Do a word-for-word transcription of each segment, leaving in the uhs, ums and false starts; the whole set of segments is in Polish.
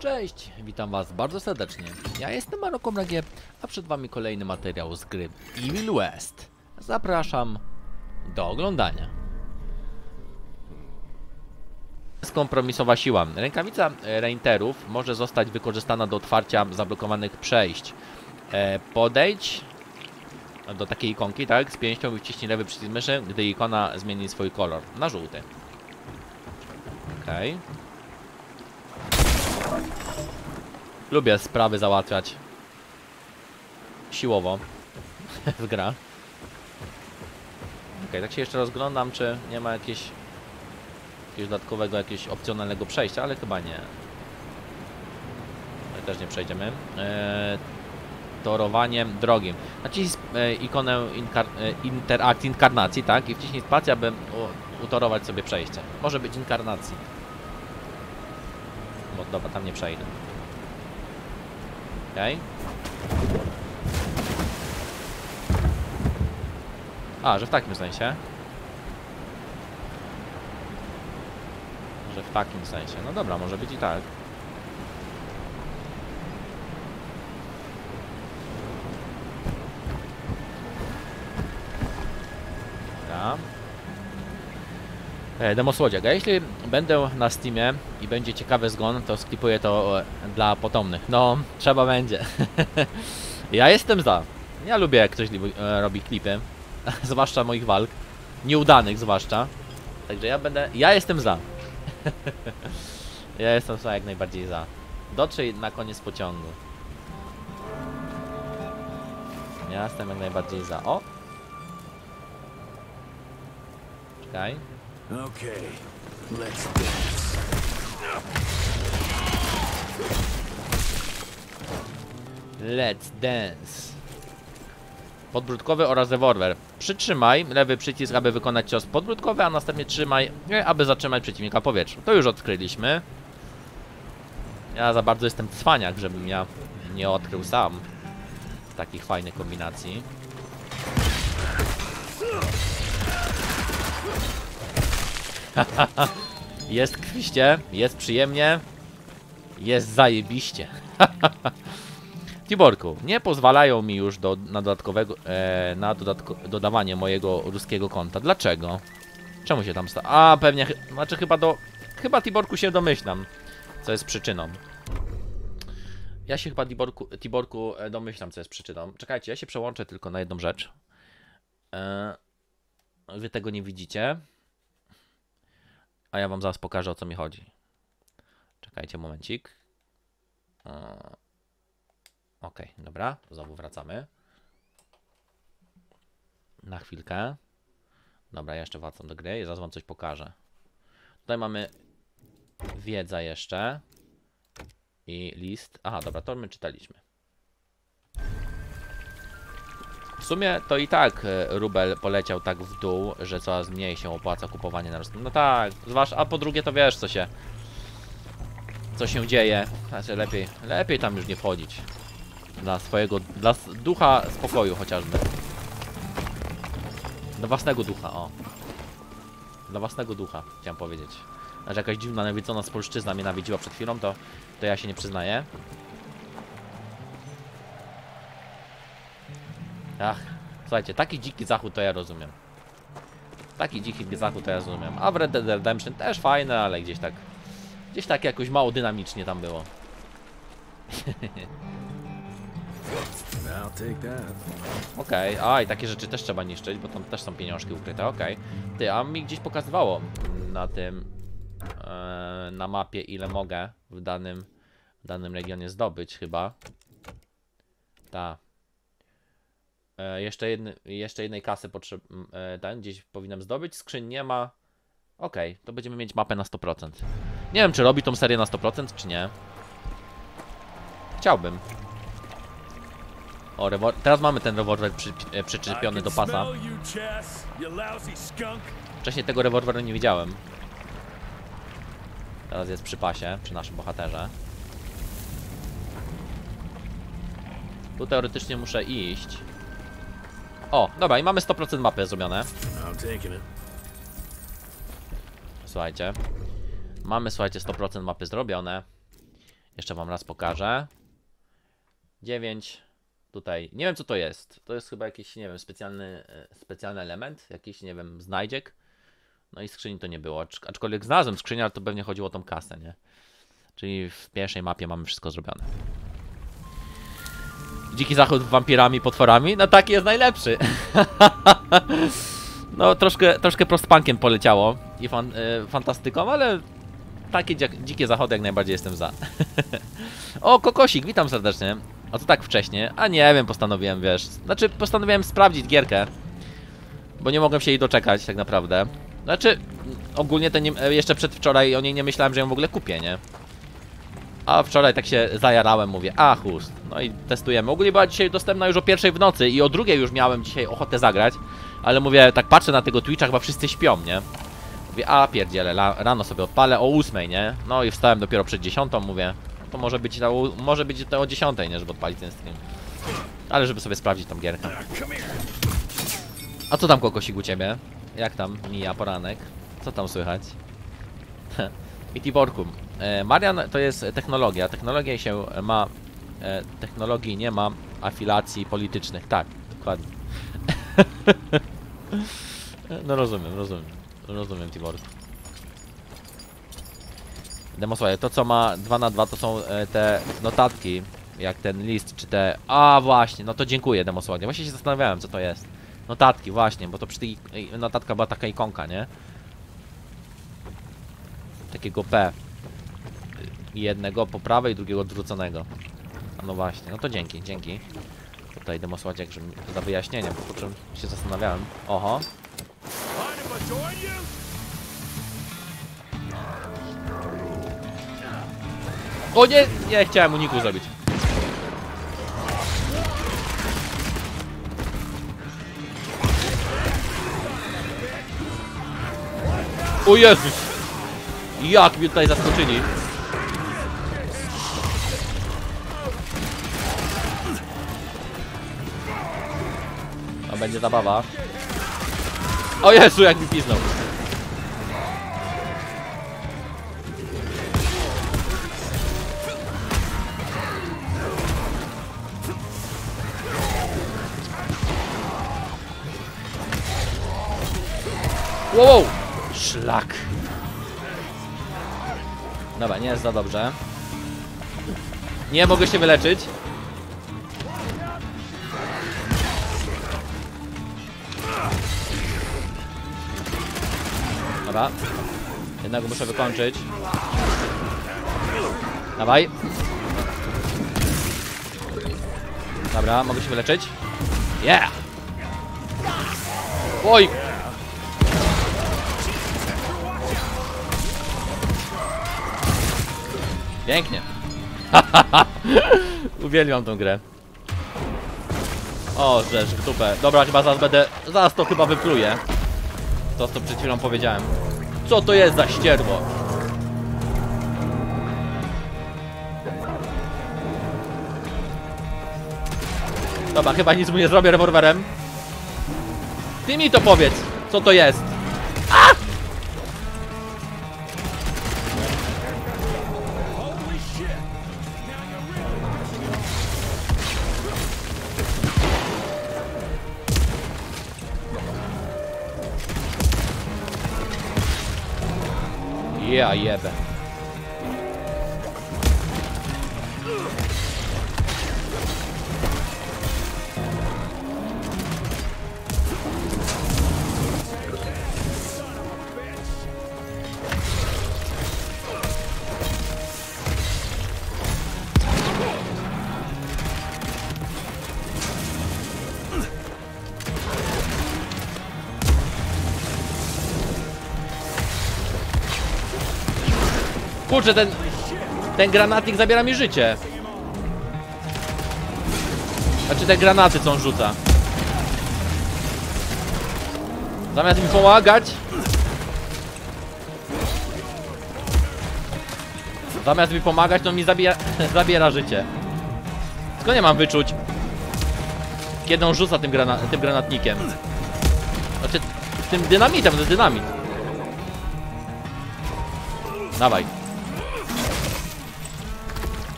Cześć, witam was bardzo serdecznie. Ja jestem Marokomragie, a przed wami kolejny materiał z gry Evil West. Zapraszam do oglądania. Kompromisowa siła. Rękawica reinterów może zostać wykorzystana do otwarcia zablokowanych przejść. E, podejdź do takiej ikonki, tak, z pięścią i wciśnij lewy przycisk myszy, gdy ikona zmieni swój kolor na żółty. Okej. Okay. Lubię sprawy załatwiać siłowo w gra. Okej, okay, tak się jeszcze rozglądam, czy nie ma jakieś, jakiegoś dodatkowego, jakiegoś opcjonalnego przejścia, ale chyba nie. My też nie przejdziemy. Eee, torowanie drogi. Naciśnij e, ikonę inkar e, interakcji, inkarnacji, tak? I wciśnij spację, aby u, utorować sobie przejście. Może być inkarnacji. Bo dobra, tam nie przejdę. Okej. A, że w takim sensie. Że w takim sensie. No dobra, może być i tak. Dobra. Demo Słodziak. A jeśli będę na Steamie i będzie ciekawy zgon, to sklipuję to dla potomnych. No, trzeba będzie. Ja jestem za. Ja lubię, jak ktoś robi klipy. Zwłaszcza moich walk. Nieudanych zwłaszcza. Także ja będę... Ja jestem za. Ja jestem za, jak najbardziej za. Dotrzyj na koniec pociągu. Ja jestem jak najbardziej za. O! Czekaj. Okay, let's dance. Let's dance. Podbródkowy oraz rewolwer. Przytrzymaj lewy przycisk, aby wykonać cios podbródkowy, a następnie trzymaj, aby zatrzymać przeciwnika w powietrzu. To już odkryliśmy. Ja za bardzo jestem cwaniak, żebym ja nie odkrył sam takich fajnych kombinacji. Jest krwiście, jest przyjemnie, jest zajebiście. Tiborku, nie pozwalają mi już do, na dodatkowego, e, na dodatko, dodawanie mojego ruskiego konta. Dlaczego? Czemu się tam sta... A, pewnie, znaczy chyba do... Chyba Tiborku się domyślam, co jest przyczyną. Ja się chyba Tiborku, Tiborku domyślam, co jest przyczyną. Czekajcie, ja się przełączę tylko na jedną rzecz. E, wy tego nie widzicie. A ja wam zaraz pokażę, o co mi chodzi. Czekajcie momencik. Okej, okay, dobra. Znowu wracamy. Na chwilkę. Dobra, ja jeszcze wracam do gry i zaraz wam coś pokażę. Tutaj mamy wiedza jeszcze. I list. Aha, dobra, to my czytaliśmy. W sumie to i tak rubel poleciał tak w dół, że coraz mniej się opłaca kupowanie na ruskim. No tak, zwłaszcza, a po drugie to wiesz, co się co się dzieje. Znaczy lepiej, lepiej tam już nie wchodzić. Dla swojego, dla ducha spokoju chociażby. Dla własnego ducha, o. Dla własnego ducha, chciałem powiedzieć. Znaczy jakaś dziwna, nawiedzona spolszczyzna mnie nawiedziła przed chwilą, to, to ja się nie przyznaję. Ach, słuchajcie, taki dziki zachód to ja rozumiem. Taki dziki zachód to ja rozumiem. A w Red Dead Redemption też fajne, ale gdzieś tak... Gdzieś tak jakoś mało dynamicznie tam było. Okej, okay. A i takie rzeczy też trzeba niszczyć, bo tam też są pieniążki ukryte, okej. Okay. Ty, a mi gdzieś pokazywało na tym... Yy, na mapie, ile mogę w danym, w danym regionie zdobyć chyba. Ta. E, jeszcze, jedny, jeszcze jednej kasy potrzeb, e, ten gdzieś powinienem zdobyć. Skrzyń nie ma. Okej, okay, to będziemy mieć mapę na sto procent. Nie wiem, czy robi tą serię na sto procent, czy nie. Chciałbym. O, rewol... Teraz mamy ten rewolwer przy, e, przyczepiony do pasa. Wcześniej tego rewolweru nie widziałem. Teraz jest przy pasie, przy naszym bohaterze. Tu teoretycznie muszę iść. O, dobra, i mamy sto procent mapy zrobione. Słuchajcie. Mamy, słuchajcie, sto procent mapy zrobione. Jeszcze wam raz pokażę. dziewięć. Tutaj, nie wiem co to jest. To jest chyba jakiś, nie wiem, specjalny, specjalny element. Jakiś, nie wiem, znajdziek. No i skrzyni to nie było. Aczkolwiek znalazłem skrzynię, ale to pewnie chodziło o tą kasę, nie? Czyli w pierwszej mapie mamy wszystko zrobione. Dziki zachód wampirami, potworami? No taki jest najlepszy. No troszkę, troszkę prostpunkiem poleciało i fan, y, fantastyką, ale takie dzikie zachody jak najbardziej jestem za. O, Kokosik, witam serdecznie. A to tak wcześnie? A nie wiem, postanowiłem, wiesz. Znaczy, postanowiłem sprawdzić gierkę, bo nie mogłem się jej doczekać tak naprawdę. Znaczy, ogólnie to nie, jeszcze przedwczoraj o niej nie myślałem, że ją w ogóle kupię, nie? A wczoraj tak się zajarałem, mówię, a chust. No i testujemy. Ogólnie była dzisiaj dostępna już o pierwszej w nocy i o drugiej już miałem dzisiaj ochotę zagrać. Ale mówię, tak patrzę na tego Twitcha, chyba wszyscy śpią, nie? Mówię, a pierdziele, rano sobie odpalę o ósmej, nie? No i wstałem dopiero przed dziesiątą, mówię, to może być to, może być to o dziesiątej, nie? Żeby odpalić ten stream. Ale żeby sobie sprawdzić tą gierkę. A co tam, Kokosik, u ciebie? Jak tam mija poranek? Co tam słychać? I Tiborku. E, Marian to jest technologia. Technologia się ma... E, technologii nie ma afilacji politycznych. Tak, dokładnie. No rozumiem, rozumiem. Rozumiem, Tiborku. Demosławie, to co ma dwa na dwa to są e, te notatki. Jak ten list, czy te... A właśnie, no to dziękuję, Demosławie. Właśnie się zastanawiałem, co to jest. Notatki, właśnie, bo to przy tej notatka była taka ikonka, nie? Takiego P. Jednego po prawej, drugiego odwróconego. A no właśnie, no to dzięki, dzięki. Tutaj Demosładziek, że za wyjaśnienie, po czym się zastanawiałem. Oho. O nie, nie chciałem uniku zrobić. O Jezus! Jak mnie tutaj zaskoczyli. To będzie zabawa. O Jezu, jak mi piznął. Wow! Szlak. Dobra, nie jest za dobrze. Nie mogę się wyleczyć. Dobra. Jednego muszę wykończyć. Dawaj. Dobra, mogę się wyleczyć. Yeah! Oj! Pięknie. Uwielbiam tą grę. O, rzecz w dupę. Dobra, chyba zaraz będę... Zaraz to chyba wypluję. To, co przed chwilą powiedziałem. Co to jest za ścierwo? Dobra, chyba nic mu nie zrobię rewolwerem. Ty mi to powiedz, co to jest. A! Ja jebę. Kurczę, ten... Ten granatnik zabiera mi życie. Znaczy te granaty, co on rzuca. Zamiast mi pomagać... Zamiast mi pomagać, to mi zabija... zabiera życie. Tylko nie mam wyczuć, kiedy on rzuca tym, grana... tym granatnikiem. Znaczy, tym dynamitem, to jest dynamit. Dawaj.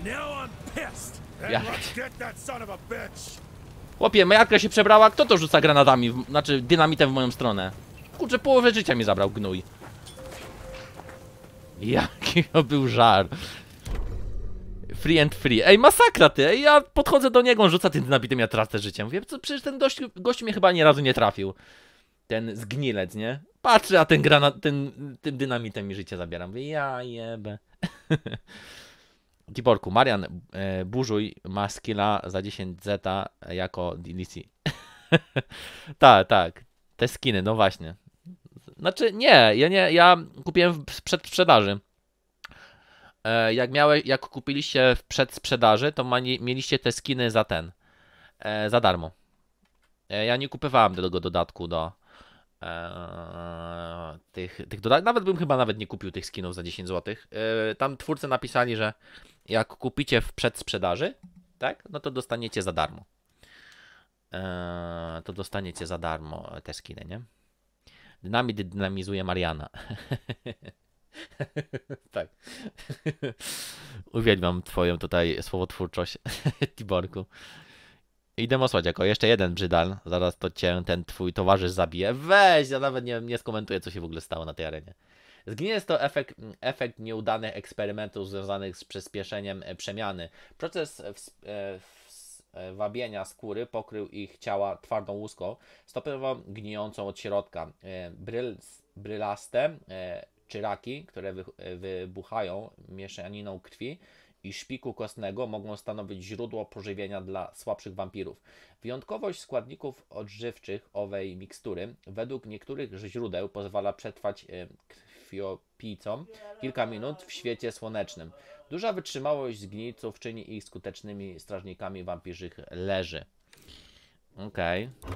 Now I'm pissed. Ja. And let's get that son of a bitch. Chłopie, Majarka się przebrała, kto to rzuca granatami, w, znaczy dynamitem w moją stronę? Kurczę, połowę życia mi zabrał gnój. Jaki to był żar. Free and free. Ej, masakra ty, ej, ja podchodzę do niego, on rzuca tym dynamitem, ja tracę życie. Mówię, co, przecież ten gość, gość mnie chyba ani razu nie trafił. Ten zgnilec, nie? Patrzę, a ten granat, ten, tym dynamitem mi życie zabiera. Mówię, ja jebę. Tiborku, Marian, e, burzuj ma skilla za dziesięć zeta jako D L C. Tak, tak. Te skiny, no właśnie. Znaczy, nie, ja nie, ja kupiłem w przedsprzedaży. E, jak miałeś, jak kupiliście w przedsprzedaży, to mani, mieliście te skiny za ten. E, za darmo. E, ja nie kupowałem tego dodatku do e, tych, tych dodatków. Nawet bym chyba nawet nie kupił tych skinów za dziesięć złotych. E, tam twórcy napisali, że jak kupicie w przedsprzedaży, tak, no to dostaniecie za darmo. Eee, to dostaniecie za darmo te skiny, nie? Dynamit dynamizuje Mariana. Tak. Uwielbiam twoją tutaj słowotwórczość, Tiborku. Idę osłać jako jeszcze jeden brzydal. Zaraz to cię ten twój towarzysz zabije. Weź, ja nawet nie, nie skomentuję, co się w ogóle stało na tej arenie. Zginie jest to efekt, efekt nieudanych eksperymentów związanych z przyspieszeniem przemiany. Proces w, w, wabienia skóry pokrył ich ciała twardą łuską, stopniowo gnijącą od środka. Bryl, brylaste czy raki, które wy, wybuchają mieszaniną krwi i szpiku kostnego, mogą stanowić źródło pożywienia dla słabszych wampirów. Wyjątkowość składników odżywczych owej mikstury według niektórych źródeł pozwala przetrwać krwiopijcom kilka minut w świecie słonecznym. Duża wytrzymałość zgnilców czyni ich skutecznymi strażnikami wampirzych leży. Okej. Okay.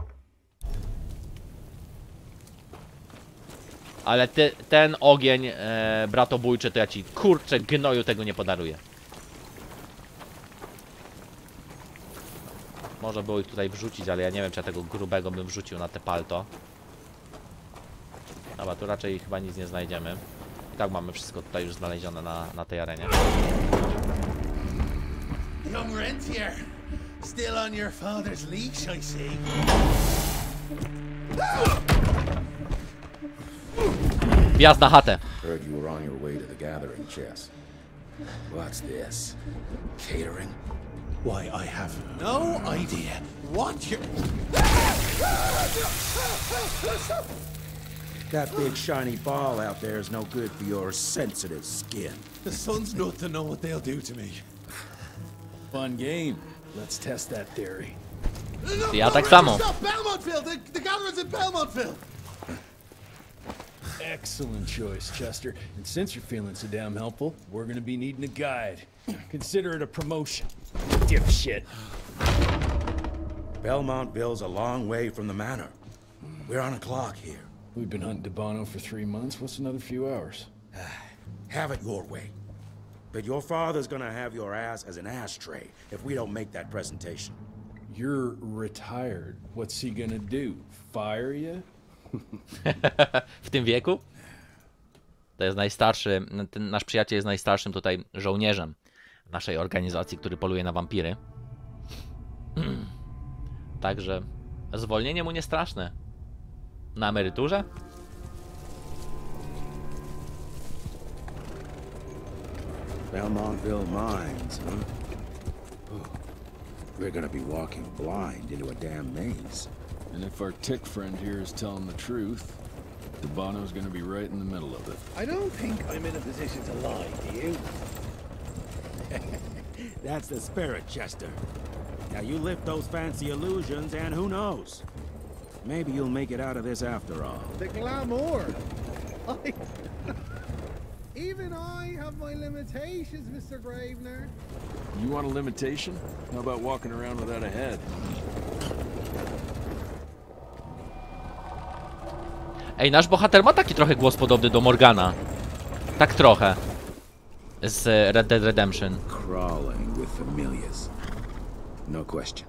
Ale ty, ten ogień e, bratobójczy, to ja ci kurczę gnoju tego nie podaruję. Można było ich tutaj wrzucić, ale ja nie wiem, czy ja tego grubego bym wrzucił na te palto. Dobra, tu raczej chyba nic nie znajdziemy. I tak mamy wszystko tutaj już znalezione na, na tej arenie. Young rentier, still on your father's leash, I see. Wjazd na chatę. Heard you were on your way to the gathering, Chess. What's this? Catering? Why, I have no idea what you're... That big shiny ball out there is no good for your sensitive skin. The sun's not to know what they'll do to me. Fun game. Let's test that theory. Ja tak samo. Stop Belmontville! The, the gathering's in Belmontville! Excellent choice, Chester. And since you're feeling so damn helpful, we're gonna be needing a guide. Consider it a promotion. Dipshit. Belmontville's a long way from the manor. We're on a clock here. We've been hunting Debano for three months. What's another few hours? Have it your way. But your father's gonna have your ass as an ashtray if we don't make that presentation. You're retired. What's he gonna do? Fire you? W tym wieku? To jest najstarszy, ten nasz przyjaciel jest najstarszym tutaj żołnierzem w naszej organizacji, który poluje na wampiry. Także zwolnienie mu nie straszne. Na emeryturze? Belmontville Mines, huh? Oh, we're gonna be walking blind into a damn maze. And if our tick friend here is telling the truth, Debano's gonna be right in the middle of it. I don't think I'm in a position to lie, do you? That's the spirit, Chester. Now you lift those fancy illusions and who knows? Maybe you'll make it out of this after all. The glamour. I... Even I have my limitations, Mister Gravener. You want a limitation? How about walking around without a head? Ej, nasz bohater ma taki trochę głos podobny do Morgana. Tak trochę. Z Red Dead Redemption. Crawling with familiars. No question.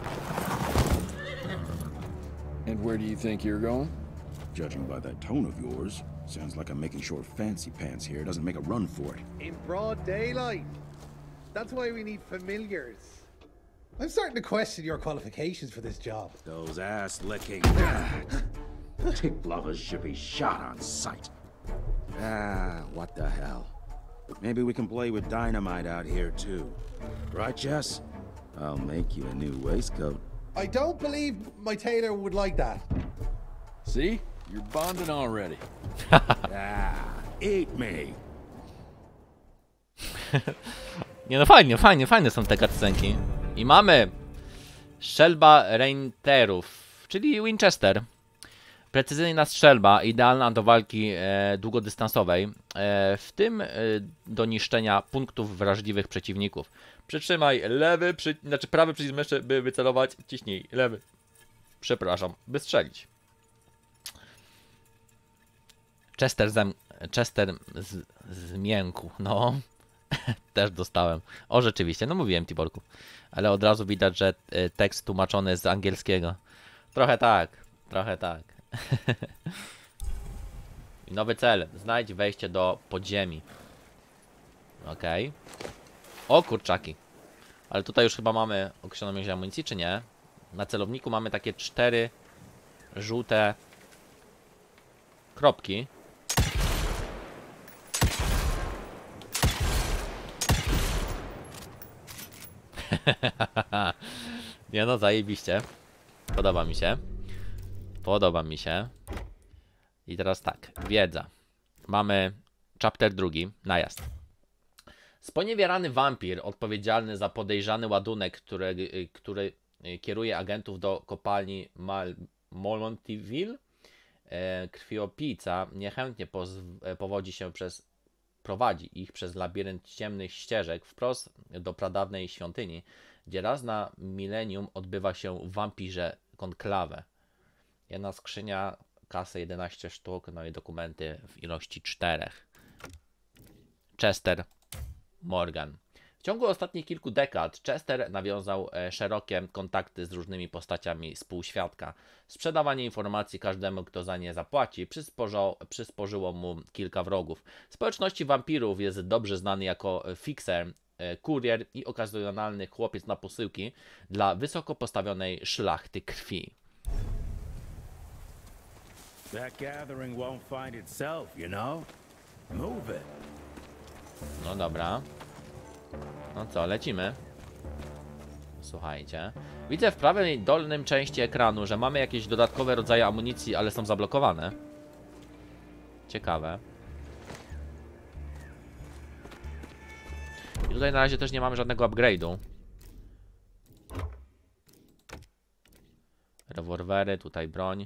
And where do you think you're going? Judging by that tone of yours, sounds like I'm making sure Fancy Pants here doesn't make a run for it. In broad daylight. That's why we need familiars. I'm starting to question your qualifications for this job. Those ass-licking tick lovers should be shot on sight. Ah, what the hell. Maybe we can play with dynamite out here, too. Right, Jess? I'll make you a new waistcoat. I don't believe my tailor would like that. See? You're bonding already. Ah, eat me. Nie no, fajnie, fajnie, fajne są te cutscenki. I mamy strzelba Reinterów, czyli Winchester. Precyzyjna strzelba, idealna do walki e, długodystansowej, e, w tym e, do niszczenia punktów wrażliwych przeciwników. Przytrzymaj lewy, przy, znaczy prawy przycisk myszy, by wycelować, ciśnij lewy, przepraszam, by strzelić. Chester, zem, Chester z, zmiękł, no, też dostałem. O, rzeczywiście, no mówiłem Tiborku, ale od razu widać, że e, tekst tłumaczony z angielskiego. Trochę tak, trochę tak. I nowy cel. Znajdź wejście do podziemi. Okej. Okay. O kurczaki. Ale tutaj już chyba mamy określoną ilość amunicji, czy nie? Na celowniku mamy takie cztery żółte kropki. Nie no, zajebiście. Podoba mi się. Podoba mi się. I teraz tak, wiedza. Mamy chapter drugi, najazd. Sponiewierany wampir, odpowiedzialny za podejrzany ładunek, który, który kieruje agentów do kopalni Mal Molontyville, e, krwiopijca, niechętnie powodzi się przez, prowadzi ich przez labirynt ciemnych ścieżek wprost do pradawnej świątyni, gdzie raz na milenium odbywa się wampirze konklawę. Jedna skrzynia, kasę jedenaście sztuk, no i dokumenty w ilości czterech. Chester Morgan. W ciągu ostatnich kilku dekad Chester nawiązał e, szerokie kontakty z różnymi postaciami współświadka. Sprzedawanie informacji każdemu, kto za nie zapłaci, przysporzo, przysporzyło mu kilka wrogów. W społeczności wampirów jest dobrze znany jako fixer, e, kurier i okazjonalny chłopiec na posyłki dla wysoko postawionej szlachty krwi. That gathering won't find itself, you know? Move it. No dobra. No co, lecimy. Słuchajcie. Widzę w prawej dolnym części ekranu, że mamy jakieś dodatkowe rodzaje amunicji, ale są zablokowane. Ciekawe. I tutaj na razie też nie mamy żadnego upgrade'u. Rewolwery, tutaj broń.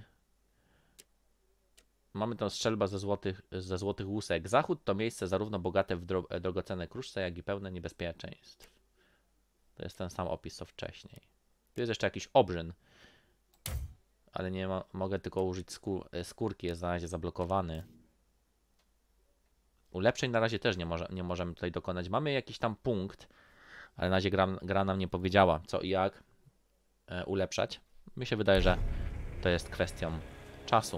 Mamy tą strzelbę ze złotych, ze złotych łusek. Zachód to miejsce zarówno bogate w dro drogocenne kruszce, jak i pełne niebezpieczeństw. To jest ten sam opis co wcześniej. Tu jest jeszcze jakiś obrzyn. Ale nie ma, mogę tylko użyć skór skórki, jest na razie zablokowany. Ulepszeń na razie też nie, może, nie możemy tutaj dokonać. Mamy jakiś tam punkt, ale na razie gra, gra nam nie powiedziała co i jak e, ulepszać. Mi się wydaje, że to jest kwestią czasu.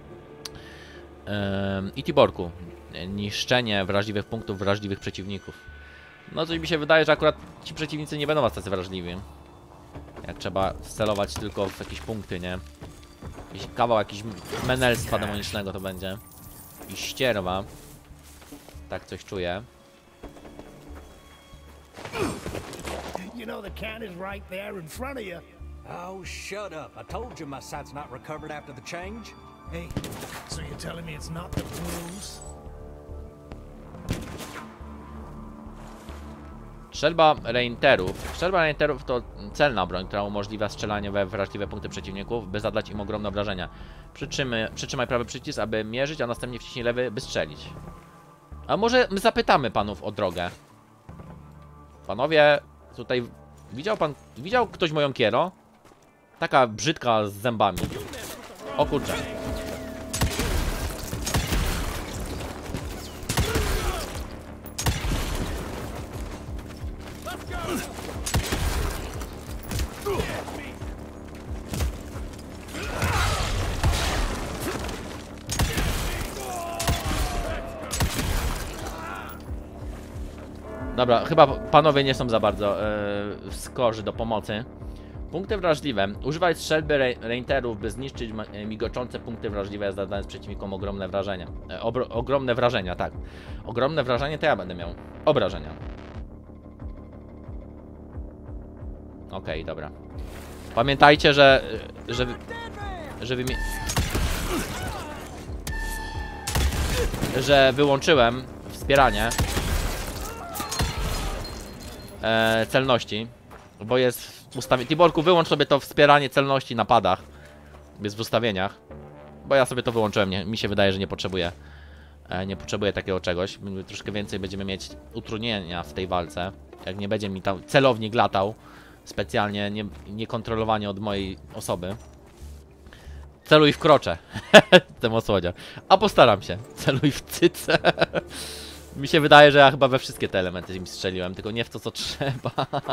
I Tiborku, niszczenie wrażliwych punktów, wrażliwych przeciwników. No coś mi się wydaje, że akurat ci przeciwnicy nie będą was tacy wrażliwi. Jak trzeba celować tylko w jakieś punkty, nie? Jakiś kawał jakiś menelstwa demonicznego to będzie. I ścierwa. Tak coś czuję. You know the can is right there in front of you. Oh, shut up. I told you my sight's not recovered after the change. Hey, so you're telling me it's not the blues? Strzelba Reinterów. Strzelba Reinterów to celna broń, która umożliwia strzelanie we wrażliwe punkty przeciwników, by zadać im ogromne obrażenia. Przytrzymy, przytrzymaj prawy przycisk, aby mierzyć, a następnie wciśnij lewy, by strzelić. A może my zapytamy panów o drogę? Panowie, tutaj widział pan, widział ktoś moją kiero? Taka brzydka z zębami. O kurczę. Dobra, chyba panowie nie są za bardzo e, skorzy do pomocy. Punkty wrażliwe. Używaj strzelby re reinterów, by zniszczyć migoczące punkty wrażliwe, zadając przeciwnikom ogromne wrażenia. E, ogromne wrażenia, tak. Ogromne wrażenie to ja będę miał. Obrażenia. Okej, okay, dobra. Pamiętajcie, że... że... że wymi... że wyłączyłem wspieranie e, celności, bo jest w ustawieniu. Tiborku, wyłącz sobie to wspieranie celności na padach. Jest w ustawieniach. Bo ja sobie to wyłączyłem, nie, mi się wydaje, że nie potrzebuję e, nie potrzebuję takiego czegoś. Troszkę więcej będziemy mieć utrudnienia w tej walce. Jak nie będzie mi tam celownik latał specjalnie, nie, niekontrolowanie od mojej osoby. Celuj w krocze. Tym osłodzia. A postaram się. Celuj w cyce. Mi się wydaje, że ja chyba we wszystkie te elementy mi strzeliłem, tylko nie w to, co trzeba.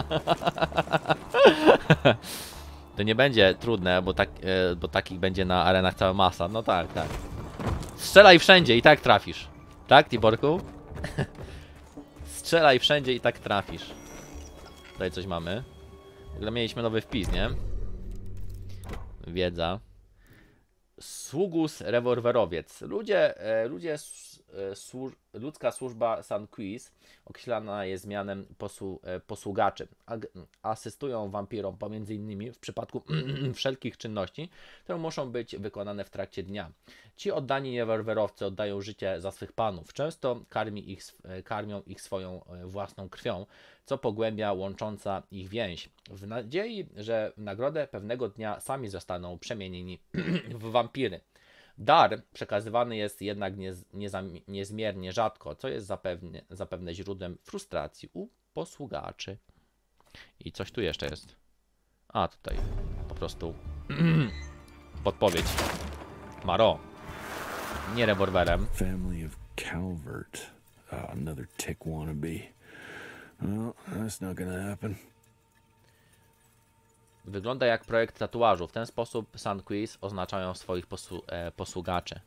To nie będzie trudne, bo, tak, bo takich będzie na arenach cała masa. No tak, tak. Strzelaj wszędzie i tak trafisz. Tak, Tiborku? Strzelaj wszędzie i tak trafisz. Tutaj coś mamy. W ogóle mieliśmy nowy wpis, nie? Wiedza. Sługus rewolwerowiec. Ludzie, e, ludzie e, służ, ludzka służba Sanquis określana jest mianem posłu, e, posługaczy. Ag, asystują wampirom pomiędzy innymi w przypadku wszelkich czynności, które muszą być wykonane w trakcie dnia. Ci oddani rewolwerowcy oddają życie za swych panów. Często karmi ich, karmią ich swoją własną krwią, co pogłębia łącząca ich więź. W nadziei, że w nagrodę pewnego dnia sami zostaną przemienieni w wampiry. Dar przekazywany jest jednak niez, niezam, niezmiernie rzadko, co jest zapewne, zapewne źródłem frustracji u posługaczy. I coś tu jeszcze jest. A, tutaj po prostu podpowiedź. Maro. Nie rewolwerem. Family of Calvert. Oh, another tick wannabe. Well, that's not gonna happen. Wygląda jak projekt tatuażu. W ten sposób Sanquis oznaczają swoich posłu e, posługaczy.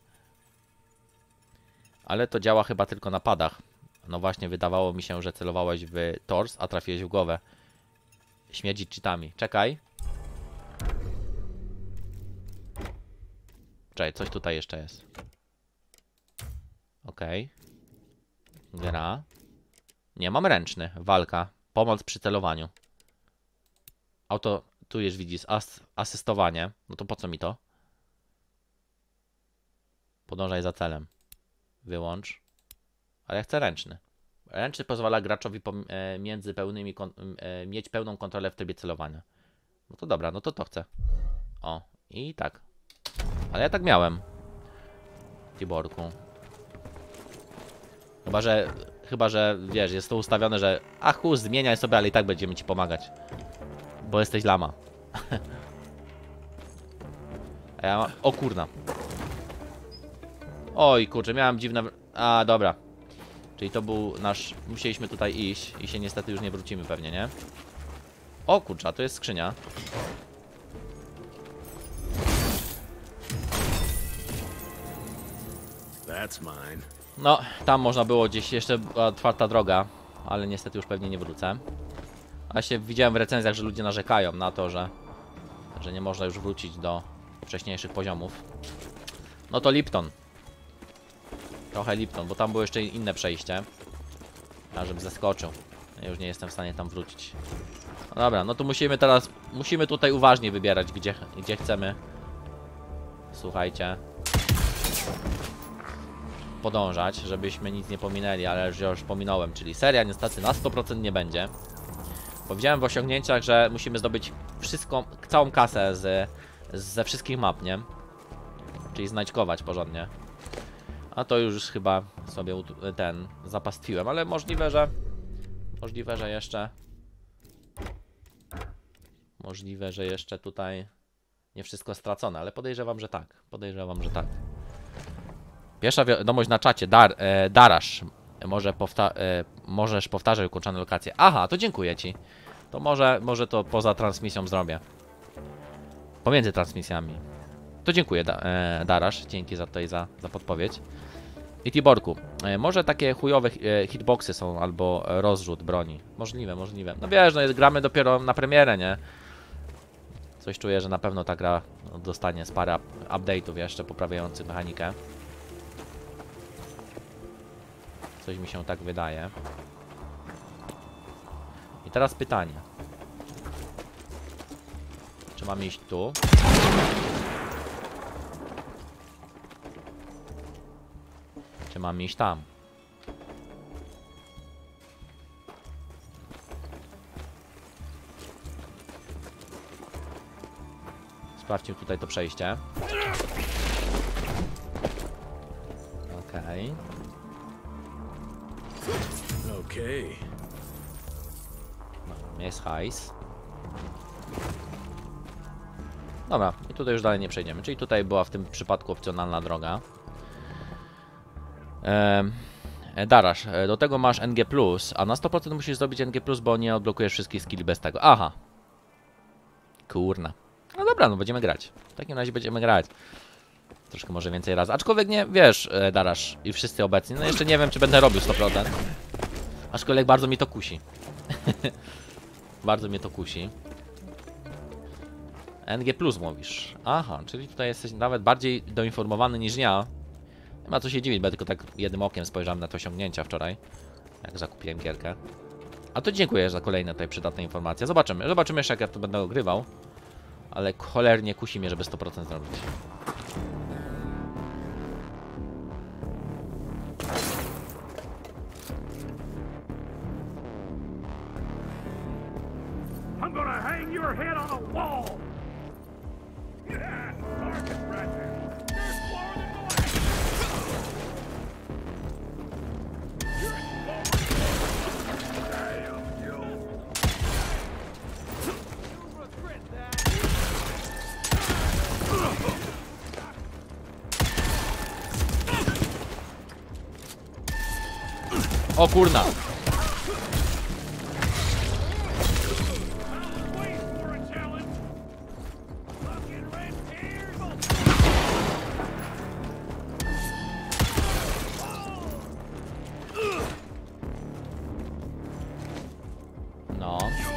Ale to działa chyba tylko na padach. No właśnie, wydawało mi się, że celowałeś w tors, a trafiłeś w głowę. Śmierdzi cheatami. Czekaj. Czekaj, coś tutaj jeszcze jest. Okej. Okay. Gra. Nie, mam ręczny. Walka. Pomoc przy celowaniu. Auto... Tu już widzisz as asystowanie. No to po co mi to? Podążaj za celem. Wyłącz. Ale ja chcę ręczny. Ręczny pozwala graczowi e, między pełnymi e, mieć pełną kontrolę w trybie celowania. No to dobra, no to to chcę. O, i tak. Ale ja tak miałem. Tiborku. Chyba, że... Chyba, że wiesz, jest to ustawione, że... Ach, chu, zmieniaj sobie, ale i tak będziemy ci pomagać. Bo jesteś lama. A ja mam... O kurna. Oj kurczę, miałem dziwne... A, dobra. Czyli to był nasz... Musieliśmy tutaj iść i się niestety już nie wrócimy pewnie, nie? O kurczę, a to jest skrzynia. That's mine. No, tam można było gdzieś jeszcze była otwarta droga, ale niestety już pewnie nie wrócę. A się widziałem w recenzjach, że ludzie narzekają na to, że, że nie można już wrócić do wcześniejszych poziomów. No to Lipton. Trochę Lipton, bo tam było jeszcze inne przejście. A żebym zeskoczył. Ja już nie jestem w stanie tam wrócić. No dobra, no to musimy teraz, musimy tutaj uważnie wybierać, gdzie, gdzie chcemy. Słuchajcie. Podążać, żebyśmy nic nie pominęli, ale już, już pominąłem, czyli seria niestety na sto procent nie będzie. Bo widziałem w osiągnięciach, że musimy zdobyć wszystko, całą kasę z, ze wszystkich map, nie? Czyli znajdźkować porządnie. A to już chyba sobie ten zapastwiłem, ale możliwe, że możliwe, że jeszcze możliwe, że jeszcze tutaj nie wszystko stracone, ale podejrzewam, że tak. Podejrzewam, że tak. Pierwsza wiadomość na czacie. Dar, e, Darasz. Może powta e, możesz powtarzać ukończone lokacje. Aha, to dziękuję ci. To może, może to poza transmisją zrobię. Pomiędzy transmisjami. To dziękuję, da, e, Darasz. Dzięki za tutaj za, za podpowiedź. I Tiborku, e, może takie chujowe e, hitboxy są, albo e, rozrzut broni. Możliwe, możliwe. No wiesz, no jest, gramy dopiero na premierę, nie? Coś czuję, że na pewno ta gra no, dostanie z parę up update'ów jeszcze poprawiających mechanikę. Coś mi się tak wydaje. I teraz pytanie. Czy mam iść tu? Czy mam iść tam? Sprawdźmy tutaj to przejście. Okej. Okay. No, jest hajs. Dobra, i tutaj już dalej nie przejdziemy. Czyli tutaj była w tym przypadku opcjonalna droga. Ehm, Darasz, do tego masz N G plus, a na sto procent musisz zrobić N G plus, bo nie odblokujesz wszystkich skilli bez tego. Aha. Kurna. No dobra, no będziemy grać. W takim razie będziemy grać. Troszkę może więcej razy. Aczkolwiek nie, wiesz, Darasz i wszyscy obecni. No jeszcze nie wiem, czy będę robił sto procent. Aczkolwiek bardzo mi to kusi. Bardzo mnie to kusi. N G plus mówisz. Aha, czyli tutaj jesteś nawet bardziej doinformowany niż ja. Nie ma co się dziwić, bo ja tylko tak jednym okiem spojrzałem na te osiągnięcia wczoraj. Jak zakupiłem gierkę. A to dziękuję za kolejne tutaj przydatne informacje. Zobaczymy. Zobaczymy jeszcze, jak ja to będę ogrywał. Ale cholernie kusi mnie, żeby sto procent zrobić. I'm gonna hang your head on a wall. Yeah, target right there. You're slower than molasses. You're slower. Damn you. You'll regret that. O kurna! No.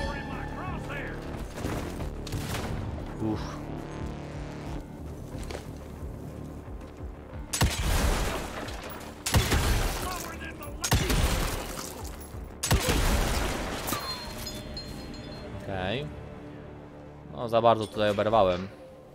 Uff. Okej. Okay. No za bardzo tutaj oberwałem.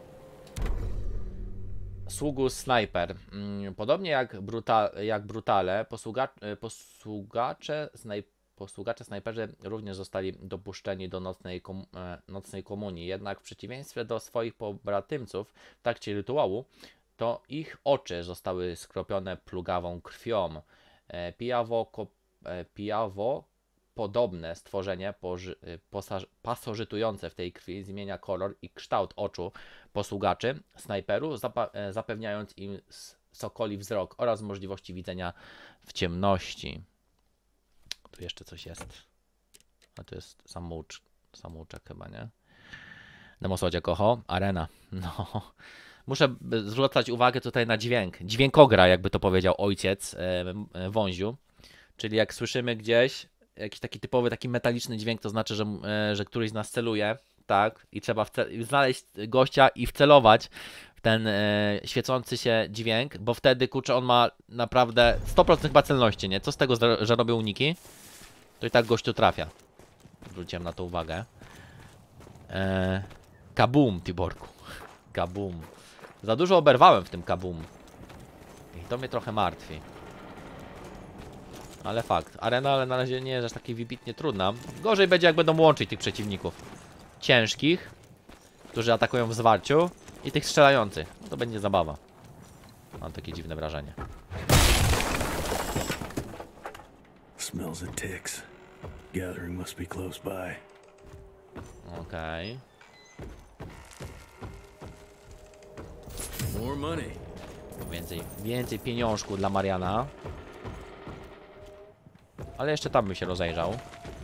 Sługus Sniper. Podobnie jak, bruta jak Brutale, posługa posługacze, snaj posługacze snajperzy również zostali dopuszczeni do nocnej, kom nocnej komunii. Jednak w przeciwieństwie do swoich pobratymców w trakcie rytuału, to ich oczy zostały skropione plugawą krwią. E, pijawo, e, pijawo podobne stworzenie pasożytujące w tej krwi zmienia kolor i kształt oczu posługaczy snajperów, zapewniając im sokoli wzrok oraz możliwości widzenia w ciemności. Tu jeszcze coś jest. A to jest samoucz, samouczek chyba, nie? Demosłodzie kocho. Arena. No. Muszę zwracać uwagę tutaj na dźwięk. Dźwiękogra, jakby to powiedział ojciec e, Wąziu. Czyli jak słyszymy gdzieś jakiś taki typowy, taki metaliczny dźwięk, to znaczy, że, e, że któryś z nas celuje, tak? I trzeba znaleźć gościa i wcelować w ten e, świecący się dźwięk, bo wtedy, kurczę, on ma naprawdę sto procent chyba celności, nie? Co z tego, że robią uniki? To i tak gościu trafia. Zwróciłem na to uwagę. E, kabum, Tiborku. Kabum. Za dużo oberwałem w tym kabum. I to mnie trochę martwi. Ale fakt. Arena, ale na razie nie jest aż taki wybitnie trudna. Gorzej będzie, jak będą łączyć tych przeciwników ciężkich, którzy atakują w zwarciu, i tych strzelających. To będzie zabawa. Mam takie dziwne wrażenie. Smells of ticks. Gathering must be close by. Okej. More money. Więcej, więcej pieniążków dla Mariana. Ale jeszcze tam by się rozejrzał.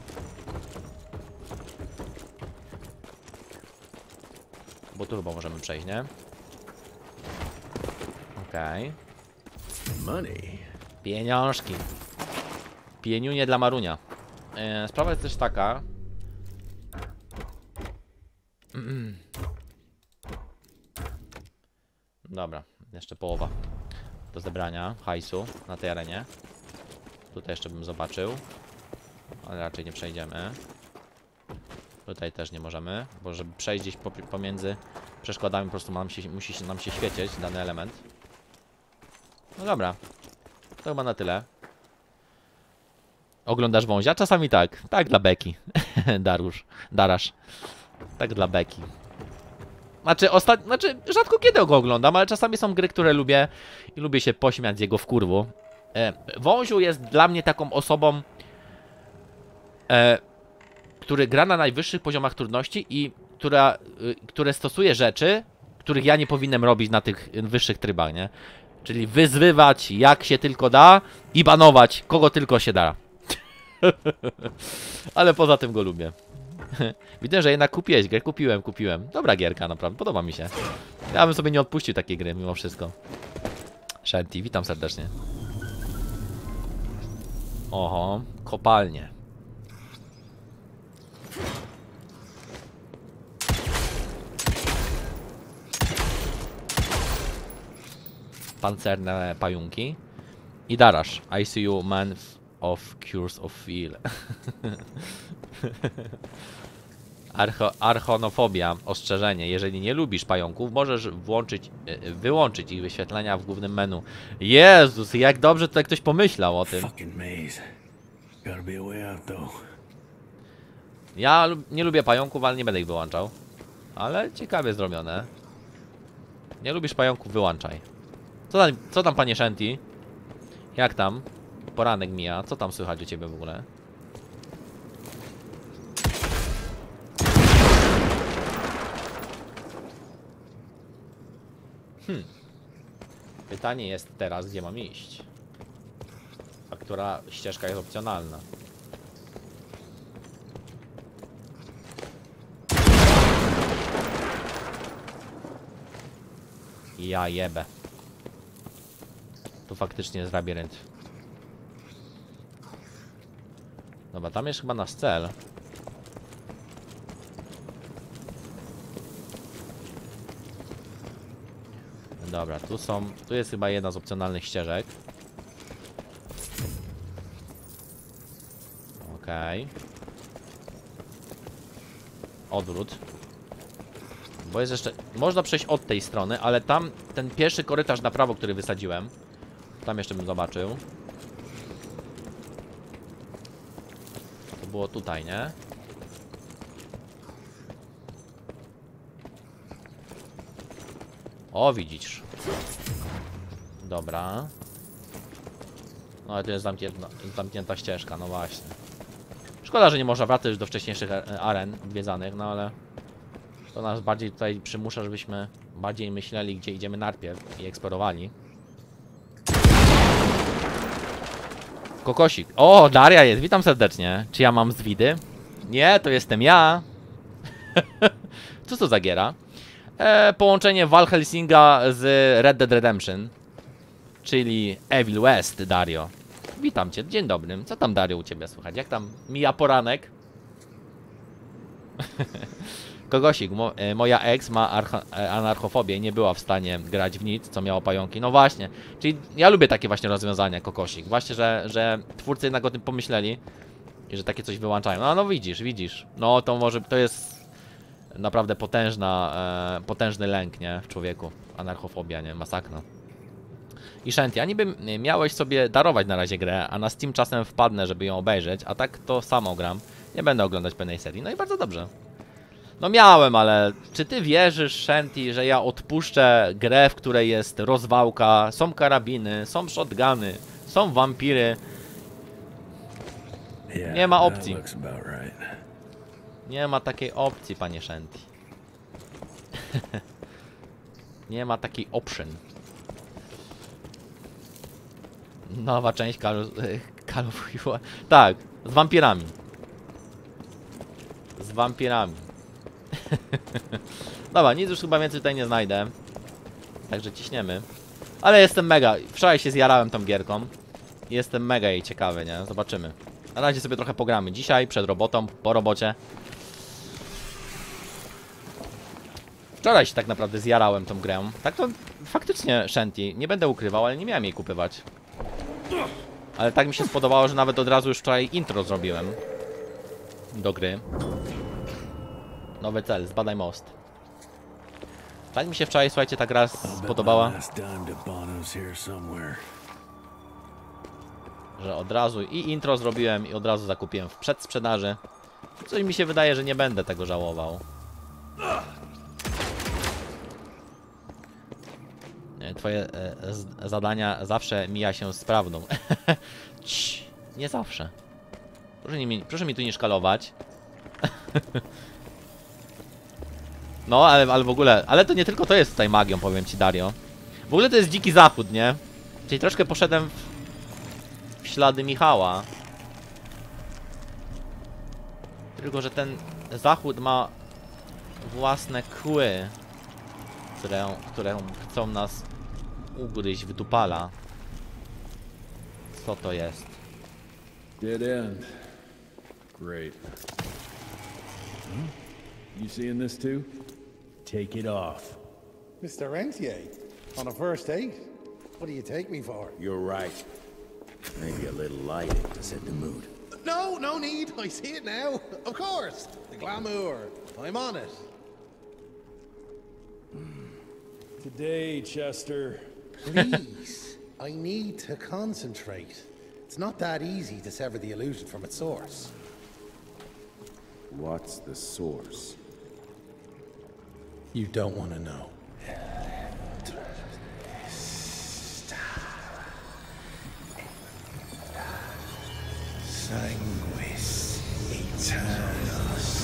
Bo tu chyba możemy przejść, nie? Okej. Money. Pieniążki. Pieniunie dla Marunia. E, sprawa jest też taka. Dobra, jeszcze połowa do zebrania hajsu na tej arenie. Tutaj jeszcze bym zobaczył, ale raczej nie przejdziemy. Tutaj też nie możemy, bo żeby przejść gdzieś pomiędzy przeszkodami, po prostu nam się, musi nam się świecić dany element. No dobra, to chyba na tyle. Oglądasz wązia? Czasami tak. Tak dla beki. Darusz. Darasz. Tak dla beki. Znaczy, ostat... znaczy, rzadko kiedy go oglądam, ale czasami są gry, które lubię i lubię się pośmiać z jego wkurwu. E, Wąziu jest dla mnie taką osobą, e, który gra na najwyższych poziomach trudności i która, y, które stosuje rzeczy, których ja nie powinienem robić na tych wyższych trybach, nie? Czyli wyzwywać jak się tylko da i banować kogo tylko się da. Ale poza tym go lubię. Widzę, że jednak kupiłeś grę. Kupiłem, kupiłem. Dobra gierka, naprawdę. Podoba mi się. Ja bym sobie nie odpuścił takiej gry, mimo wszystko. Shanty, witam serdecznie. Oho, kopalnie. Pancerne pająki. I Darasz. I see you, man of cures of feel. Archo, archonofobia, ostrzeżenie. Jeżeli nie lubisz pająków, możesz włączyć, wyłączyć ich wyświetlenia w głównym menu. Jezus, jak dobrze tutaj ktoś pomyślał o tym. Ja nie lubię pająków, ale nie będę ich wyłączał. Ale ciekawie zrobione. Nie lubisz pająków, wyłączaj. Co tam, co tam panie Shanty? Jak tam? Poranek mija. Co tam słychać u ciebie w ogóle? Hmm. Pytanie jest teraz, gdzie mam iść? A która ścieżka jest opcjonalna? Ja jebę. Tu faktycznie jest labirynt. Dobra, tam jest chyba nasz cel. Dobra, tu są... Tu jest chyba jedna z opcjonalnych ścieżek. Okej. Okay. Odwrót. Bo jest jeszcze... Można przejść od tej strony, ale tam ten pierwszy korytarz na prawo, który wysadziłem, tam jeszcze bym zobaczył. To było tutaj, nie? O, widzisz. Dobra. No ale tu jest zamknięta, zamknięta ścieżka, no właśnie. Szkoda, że nie można wracać już do wcześniejszych aren odwiedzanych, no ale... To nas bardziej tutaj przymusza, żebyśmy bardziej myśleli, gdzie idziemy najpierw i eksplorowali. Kokosik. O, Daria jest, witam serdecznie. Czy ja mam zwidy? Nie, to jestem ja. Co to za giera? E, połączenie Val Helsinga z Red Dead Redemption. Czyli Evil West, Dario. Witam cię, dzień dobry. Co tam, Dario, u ciebie słychać? Jak tam mija poranek? Kokosik, mo moja ex ma anarchofobię i nie była w stanie grać w nic, co miało pająki. No właśnie, czyli ja lubię takie właśnie rozwiązania, Kokosik. Właśnie, że, że twórcy jednak o tym pomyśleli i że takie coś wyłączają. No, no widzisz, widzisz. No to może, to jest naprawdę potężna, e, potężny lęk, nie? W człowieku. Anarchofobia, nie? Masakra. I Shanty, a niby miałeś sobie darować na razie grę, a na Steam czasem wpadnę, żeby ją obejrzeć, a tak to samo gram. Nie będę oglądać pewnej serii. No i bardzo dobrze. No miałem, ale czy ty wierzysz, Shanty, że ja odpuszczę grę, w której jest rozwałka, są karabiny, są shotguny, są wampiry? Nie ma opcji. Nie ma takiej opcji, panie Shanty. Nie ma takiej option. Nowa część Call of, Call of Duty. Tak, z wampirami. Z wampirami. Dobra, nic już chyba więcej tutaj nie znajdę. Także ciśniemy. Ale jestem mega. Wczoraj się zjarałem tą gierką. jestem mega jej ciekawy, nie? Zobaczymy. Na razie sobie trochę pogramy. Dzisiaj, przed robotą, po robocie. Wczoraj się tak naprawdę zjarałem tą grę. Tak to faktycznie Shanty, nie będę ukrywał, ale nie miałem jej kupywać. Ale tak mi się spodobało, że nawet od razu już wczoraj intro zrobiłem. Do gry. Nowy cel, zbadaj most. Tak mi się wczoraj, słuchajcie, ta gra spodobała, że od razu i intro zrobiłem i od razu zakupiłem w przedsprzedaży. Coś mi się wydaje, że nie będę tego żałował. Twoje e, z, zadania zawsze mija się z prawdą. Cii, nie zawsze. Proszę, nie, proszę mi tu nie szkalować. No, ale, ale w ogóle, ale to nie tylko to jest tutaj magią, powiem ci, Dario. W ogóle to jest dziki zachód, nie? Czyli troszkę poszedłem w, w ślady Michała. Tylko, że ten zachód ma własne kły, które, które chcą nas ugryźć w dupala. Co to jest? Dead end. Great. Hmm? You seeing this too? Take it off. Mister Rentier, on a first date? What do you take me for? You're right. Maybe a little lighting to set the mood. No, no need. I see it now. Of course. The glamour. I'm on it. Today, Chester. Please. I need to concentrate. It's not that easy to sever the illusion from its source. What's the source? You don't want to know. Sanguis Eternus.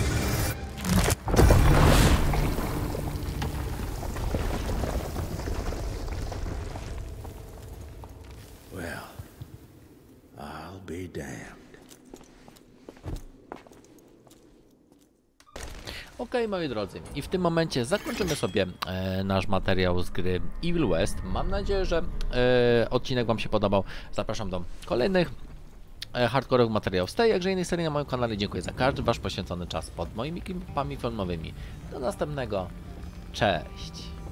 Well, I'll be damned. Ok, moi drodzy, i w tym momencie zakończymy sobie e, nasz materiał z gry Evil West. Mam nadzieję, że e, odcinek wam się podobał. Zapraszam do kolejnych e, hardkorowych materiałów z tej, jakże innej serii na moim kanale. Dziękuję za każdy wasz poświęcony czas pod moimi klipami filmowymi. Do następnego. Cześć!